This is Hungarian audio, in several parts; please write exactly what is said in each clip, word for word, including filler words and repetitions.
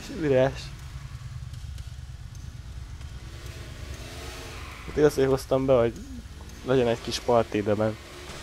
Üres. Hát azért hoztam be, hogy legyen egy kis parti ideben.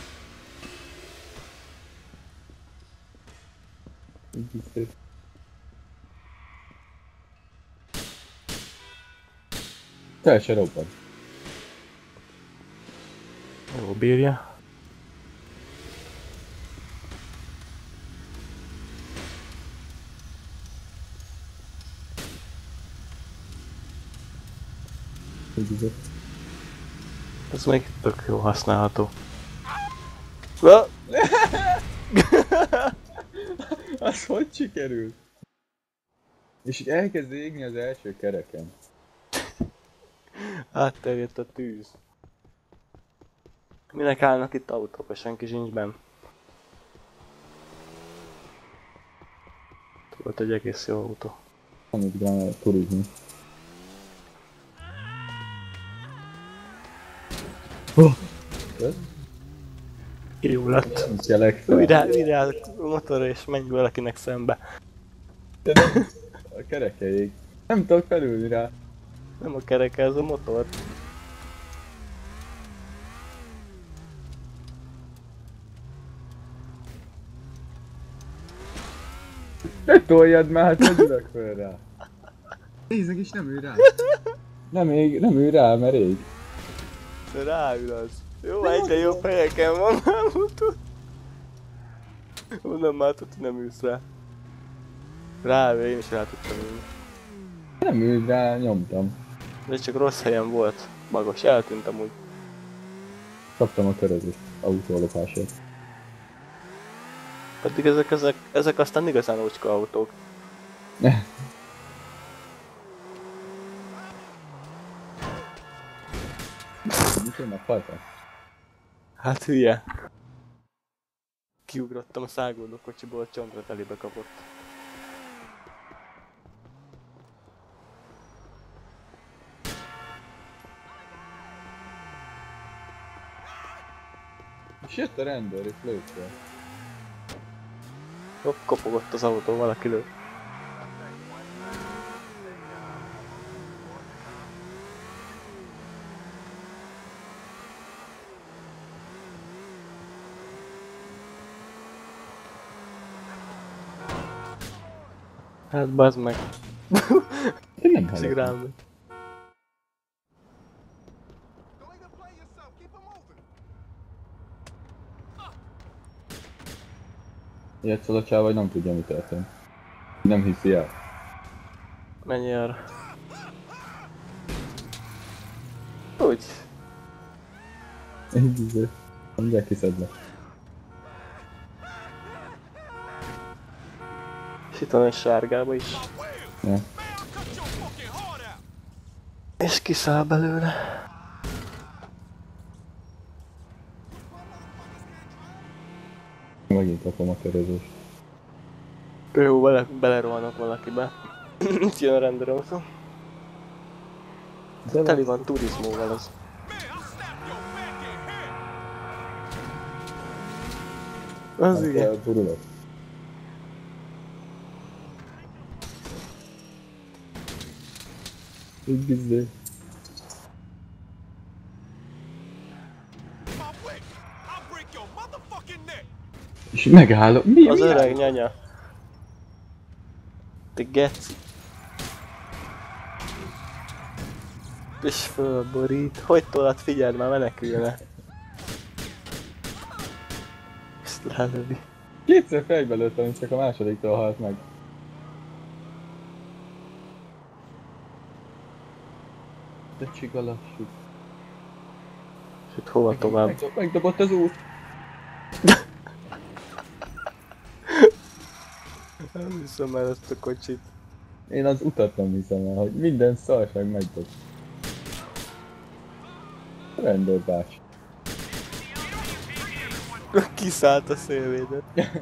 Teljesen robban. Jó, bírja. Ez még tök jó használható. Az hogy sikerült? És így elkezd égni az első kereken. Átterjedt a tűz. Minek állnak itt autók, és senki sincs benn? Volt egy egész jó autó. Amit gránál turizmus. Oh. Jó lett. Újra, újra a motorra és menj valakinek szembe. De nem, a kerekeig. Nem tudok felülni rá. Nem a kereke, ez a motor. Ne toljad már, hát hogy ülök föl rá. Nézzek is nem ül rá. Nem, ég, nem ül rá, mert ég. De ráül az. Jó, egyre jobb helyeken van már mutat. Onnan már tudod, hogy nem ülsz rá. Ráül, én is rá tudtam ülni. Nem ül rá, nyomtam. De csak rossz helyen volt. Magos, eltűnt amúgy. Kaptam a körözést, autólopásért. Pedig ezek, ezek, ezek aztán igazán ócska autók. Ne. Mit jönnek fajta? Hát hülye. Kiugrottam a száguldó kocsiból, csontra telébe kapott. És jött a rendőr, és lőtt fel. Hopp, kopogott az autó, valaki lő. Hát bazd meg. Én nem hallottam. Szigrálom. Ilyet a csáv, vagy nem tudja, mi történt. Nem hiszi el. Menj arra. Úgy. Így izé. Mindjárt kiszedlek. És itt van egy sárgába is. Ja. És kiszáll belőle. Megint kapom a körözést. Jó, bele, belerohanok valakibe. Itt jön a rendőrautó. Teli van turizmóval az. Az igen. Burulok. Így bizony. És megállok. Mi? Az mi öreg áll? nyanya. Te geci. És fölborít. Hogy tolad, figyeld már, menekülne. Ezt lelövi. Kétszer fejbe lőttem, és csak a másodiktól halt meg. De csiga lassú. És itt hova tovább? Megdob, megdobott az út. Nem hiszem el ezt a kocsit. Én az utat nem hiszem el, hogy minden szarság megdob. Rendőr bácsi. Kiszállt a szélvédet.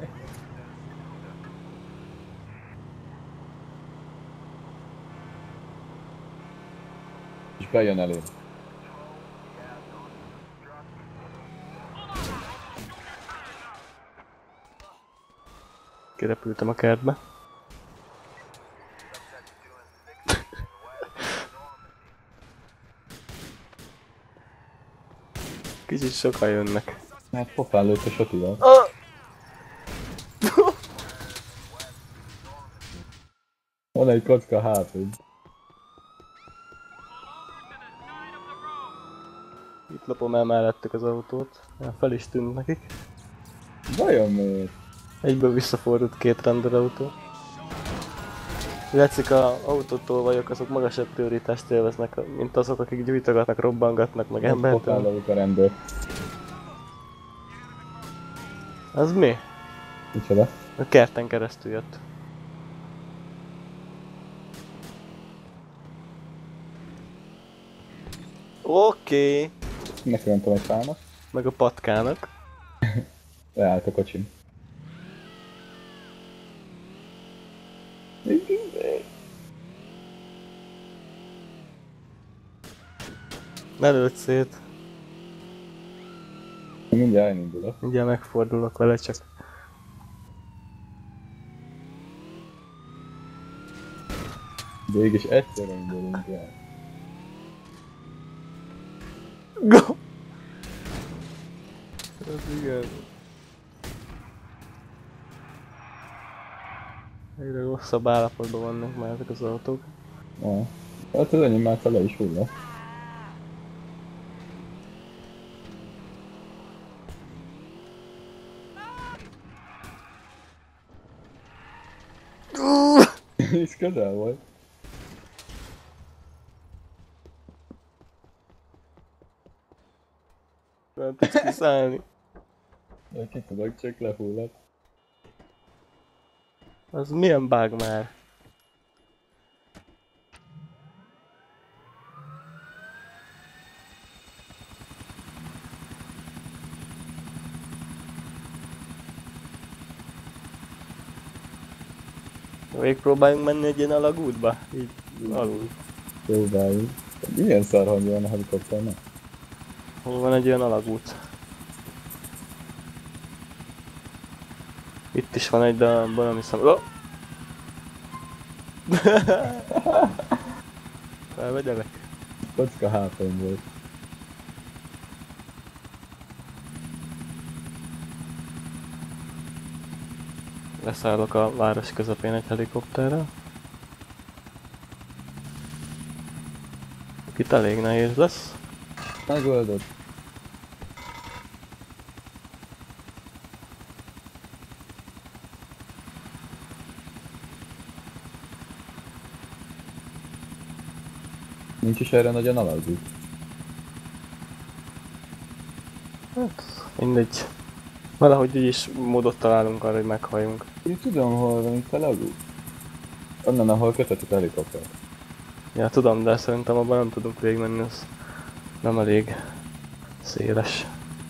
És bejön elém. Kirepültem a kertbe. Kicsit sokan jönnek. Hát pofán lőtt a sotival. Ah! Van egy kocka hátad. Itt lopom el mellettük az autót. Ja, fel is tűnt nekik. Vajon miért? Egyből visszafordult két rendőrautó. Látszik, a autótól vagyok, azok magasabb prioritást élveznek, mint azok, akik gyújtogatnak, robbangatnak, meg Pofán embertől. lövök a rendőr. Az mi? Micsoda? A kerten keresztül jött. Oké. Okay. Megköntöm egy fámat. Meg a patkának. Leállt a kocsim. Ne lőd szét. Mindjárt elindulok. Mindjárt megfordulok vele, csak... Végig is egyszerre indulunk el. Go! Ez igen. Egyre rosszabb állapotban vannak már ezek az autók. Ah. Hát az enyém már fele is hulla. Ez közel volt. Nem tudsz kiszállni. De ki tudok, csak lehullott. Az milyen bug már? Végigpróbáljunk menni egy ilyen alagútba? Így alul. Próbáljuk. Milyen szar hangja van a helikopternek? Hol van egy olyan alagút? Itt is van egy, de abban nem hiszem. Oh! Felvegyelek? Kocka háton volt. Leszállok a város közepén egy helikopterrel. Itt elég nehéz lesz. Megoldott. Nincs is erre nagyon alagút. Hát, mindegy. Valahogy úgyis módot találunk arra, hogy meghalljunk. Én tudom, hol van itt a alagút. Onnan, ahol kötöttük a helikoptert. Ja, tudom, de szerintem abban nem tudunk végigmenni, az nem elég széles.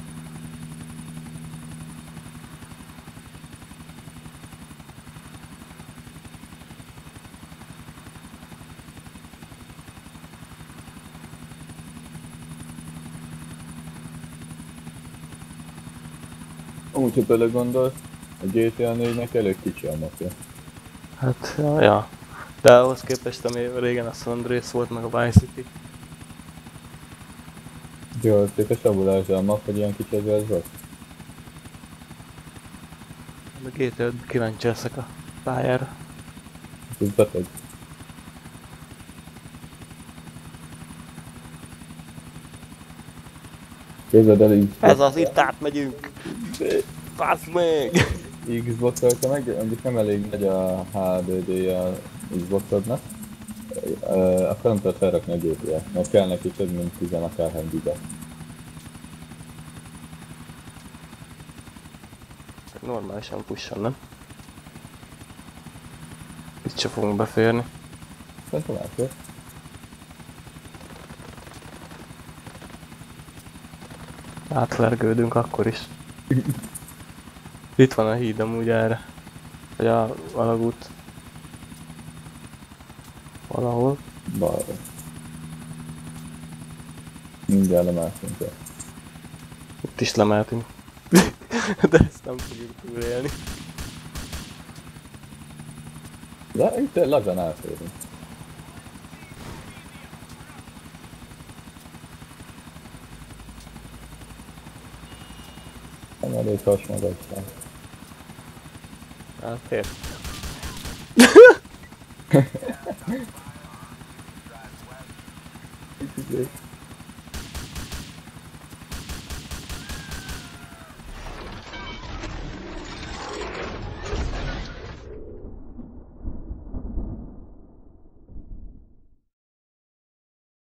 Amúgy, ha belegondolsz, a gé té á négynek elég kicsi a mapja. Hát, ja, ja. De ahhoz képest, ami régen a San Andreas volt, meg a Vice City. Jó, az képes abulás, a map, hogy ilyen kicsi ez volt. A gé té á kíváncsi leszek a pályára. Ez beteg. Képzeld el, így. Ez az, itt átmegyünk! Fasz meg! Xbox-olta meg, mondjuk nem elég nagy a há dé dé a Xboxodnak. Uh, akkor nem tudod felrakni a gé té á, mert kell neki több mint tíz akárhány giga. Normálisan pusson, nem? Itt se fogunk beférni. Szerintem elfér. Átlergődünk akkor is. Itt van a híd amúgy erre. Vagy a alagút. Valahol. Balra. Mindjárt lemászunk el. Itt is lemeltünk. De ezt nem fogjuk túlélni. De itt lazán elférünk. Nem elég hasmagasság. Hát fér. Kicsit